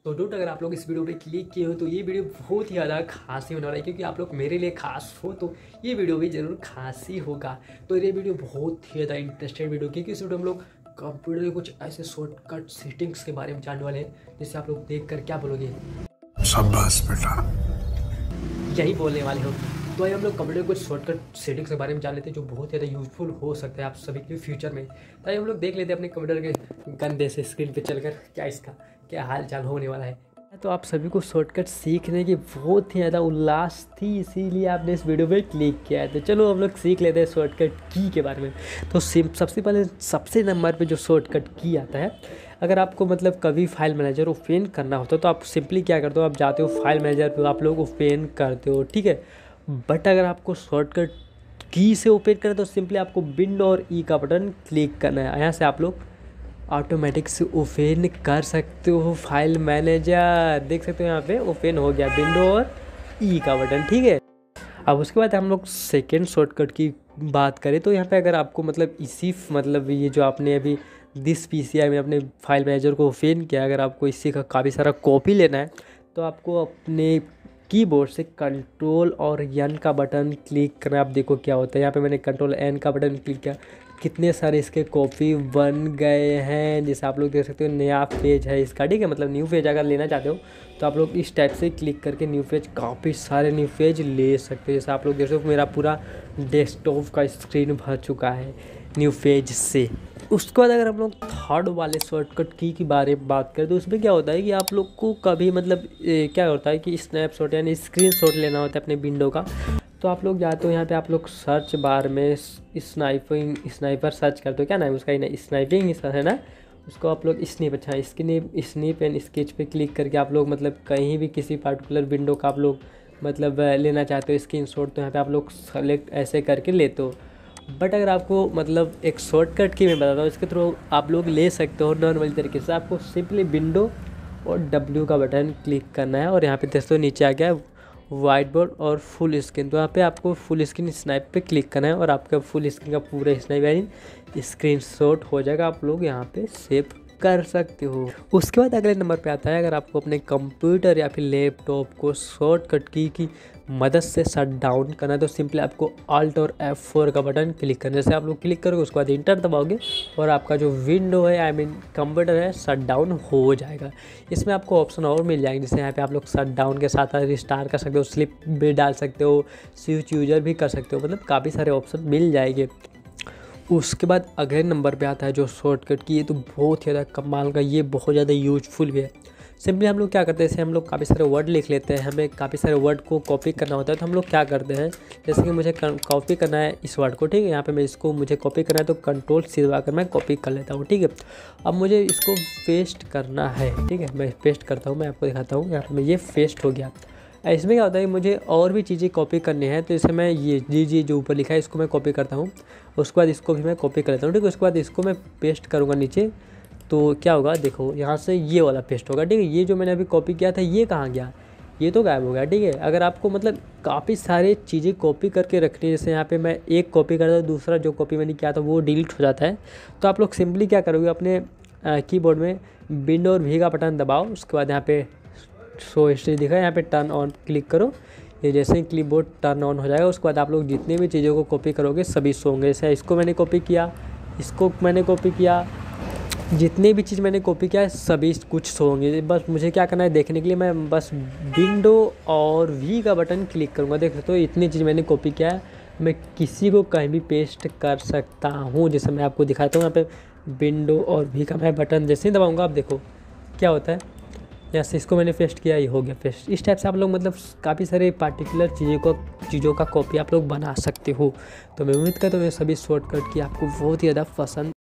तो डूट अगर आप लोग इस वीडियो पे क्लिक किए हो तो ये वीडियो बहुत ही ज़्यादा खास ही होने वाला है, क्योंकि आप लोग मेरे लिए खास हो तो ये वीडियो भी ज़रूर खास ही होगा। तो ये वीडियो बहुत ही ज़्यादा इंटरेस्टेड वीडियो, क्योंकि इस वीडियो में हम लोग कंप्यूटर के कुछ ऐसे शॉर्टकट सेटिंग्स के बारे में जानने वाले हैं जिससे आप लोग देख कर क्या बोलोगे, शाबाश बेटा, यही बोलने वाले हो। तो हम लोग कंप्यूटर के कुछ शॉर्टकट सेटिंग्स के बारे में जान लेते हैं जो बहुत ज़्यादा यूजफुल हो सकते हैं आप सभी के फ्यूचर में। तो हम लोग देख लेते हैं अपने कंप्यूटर के गंदे से स्क्रीन पे चलकर क्या इसका क्या हाल चाल होने वाला है। तो आप सभी को शॉर्टकट सीखने की बहुत ही ज़्यादा उल्लास थी, इसीलिए आपने इस वीडियो पे क्लिक किया है। तो चलो हम लोग सीख लेते हैं शॉर्टकट की के बारे में। तो सबसे पहले सबसे नंबर पे जो शॉर्टकट की आता है, अगर आपको मतलब कभी फाइल मैनेजर ओपन करना होता है तो आप सिंपली क्या करते हो, आप जाते हो फाइल मैनेजर पे, आप लोग ओपन करते हो, ठीक है। बट अगर आपको शॉर्टकट की से ओपन करें तो सिंपली आपको विंडो और ई का बटन क्लिक करना है। यहाँ से आप लोग ऑटोमेटिक से ओपन कर सकते हो फाइल मैनेजर, देख सकते हो यहाँ पे ओपन हो गया विंडो और ई का बटन, ठीक है। अब उसके बाद हम लोग सेकेंड शॉर्टकट की बात करें तो यहाँ पे अगर आपको मतलब मतलब ये जो आपने अभी दिस PCI में अपने फाइल मैनेजर को ओपन किया, अगर आपको इसी का काफ़ी सारा कॉपी लेना है तो आपको अपने कीबोर्ड से कंट्रोल और एन का बटन क्लिक करना। आप देखो क्या होता है, यहाँ पे मैंने कंट्रोल एन का बटन क्लिक किया, कितने सारे इसके कॉपी बन गए हैं। जैसे आप लोग देख सकते हो नया पेज है इसका, ठीक है, मतलब न्यू पेज अगर लेना चाहते हो तो आप लोग इस टाइप से क्लिक करके न्यू पेज, काफ़ी सारे न्यू पेज ले सकते हो। जैसे आप लोग देख सकते हो मेरा पूरा डेस्कटॉप का स्क्रीन भर चुका है न्यू पेज से। उसके बाद अगर हम लोग थर्ड वाले शॉर्टकट की बारे में बात करें तो उसमें क्या होता है कि आप लोग को कभी मतलब क्या होता है कि स्नैपशॉट यानी स्क्रीनशॉट लेना होता है अपने विंडो का। तो आप लोग जाते हो यहाँ पे, आप लोग सर्च बार में स्नाइपर सर्च करते हो, क्या नाम है उसका, स्नाइपिंग है ना, उसको आप लोग स्नीप, अच्छा स्नीप एंड स्केच पे क्लिक करके आप लोग मतलब कहीं भी किसी पार्टिकुलर विंडो का आप लोग मतलब लेना चाहते हो स्क्रीनशॉट, तो यहाँ पे आप लोग सेलेक्ट ऐसे करके लेते हो। बट अगर आपको मतलब एक शॉर्टकट की मैं बताता हूँ, इसके थ्रू आप लोग ले सकते हो नॉर्मल तरीके से। आपको सिंपली विंडो और W का बटन क्लिक करना है और यहाँ पे दोस्तों नीचे आ गया वाइट बोर्ड और फुल स्क्रीन, तो यहाँ पे आपको फुल स्क्रीन स्नैप पे क्लिक करना है और आपका फुल स्क्रीन का पूरा स्नैप यानी स्क्रीनशॉट हो जाएगा, आप लोग यहाँ पे सेव कर सकते हो। उसके बाद अगले नंबर पे आता है, अगर आपको अपने कंप्यूटर या फिर लैपटॉप को शॉर्टकट की मदद से शट डाउन करना है तो सिंपली आपको Alt और F4 का बटन क्लिक करना है। जैसे आप लोग क्लिक करोगे उसके बाद इंटर दबाओगे और आपका जो विंडो है कंप्यूटर है शट डाउन हो जाएगा। इसमें आपको ऑप्शन और मिल जाएंगे, जैसे यहाँ पे आप लोग शट डाउन के साथ रिस्टार्ट कर सकते हो, स्लिप भी डाल सकते हो, स्विच यूजर भी कर सकते हो, मतलब काफ़ी सारे ऑप्शन मिल जाएंगे। उसके बाद अगले नंबर पे आता है जो शॉर्टकट की, ये तो बहुत ही ज़्यादा कमाल का, ये बहुत ज़्यादा यूजफुल भी है। सिंपली हम लोग क्या करते हैं, जैसे हम लोग काफ़ी सारे वर्ड लिख लेते हैं, हमें काफ़ी सारे वर्ड को कॉपी करना होता है, तो हम लोग क्या करते हैं, जैसे कि मुझे कॉपी करना है इस वर्ड को, ठीक है, यहाँ पे मैं इसको मुझे कॉपी करना है तो कंट्रोल C दबाकर मैं कॉपी कर लेता हूँ, ठीक है। अब मुझे इसको पेस्ट करना है, ठीक है, मैं पेस्ट करता हूँ, मैं आपको दिखाता हूँ, यहाँ पर ये पेस्ट हो गया। इसमें क्या होता है, मुझे और भी चीज़ें कॉपी करनी है, तो इसे मैं ये जी जो ऊपर लिखा है इसको मैं कॉपी करता हूँ, उसके बाद इसको भी मैं कॉपी कर लेता हूँ, ठीक है। उसके बाद इसको मैं पेस्ट करूँगा नीचे, तो क्या होगा देखो यहाँ से ये वाला पेस्ट होगा, ठीक है। ये जो मैंने अभी कॉपी किया था ये कहाँ गया, ये तो गायब हो गया, ठीक है। अगर आपको मतलब काफ़ी सारे चीज़ें कॉपी करके रखनी है, जैसे यहाँ पे मैं एक कॉपी करता हूँ, दूसरा जो कॉपी मैंने किया था वो डिलीट हो जाता है, तो आप लोग सिंपली क्या करोगे, अपने कीबोर्ड में विंडो और V का बटन दबाओ, उसके बाद यहाँ पे शो हिस्ट्री दिखा है, यहाँ पे टर्न ऑन क्लिक करो, ये जैसे ही क्लिपबोर्ड टर्न ऑन हो जाएगा उसके बाद आप लोग जितनी भी चीज़ों को कॉपी करोगे सभी शो होंगे। जैसे इसको मैंने कॉपी किया, इसको मैंने कॉपी किया, जितने भी चीज़ मैंने कॉपी किया है सभी कुछ शो होंगे। बस मुझे क्या करना है देखने के लिए, मैं बस विंडो और V का बटन क्लिक करूँगा, देख सकते हो इतनी चीज़ मैंने कॉपी किया है, मैं किसी को कहीं भी पेस्ट कर सकता हूँ। जैसे मैं आपको दिखाता हूँ, यहाँ पे विंडो और V का मैं बटन जैसे ही दबाऊँगा आप देखो क्या होता है, यहाँ से इसको मैंने पेस्ट किया, ये हो गया पेस्ट। इस टाइप से आप लोग मतलब काफ़ी सारे पार्टिकुलर चीज़ों का कॉपी आप लोग बना सकते हो। तो मैं उम्मीद करता हूँ ये सभी शॉर्टकट की आपको बहुत ही ज़्यादा पसंद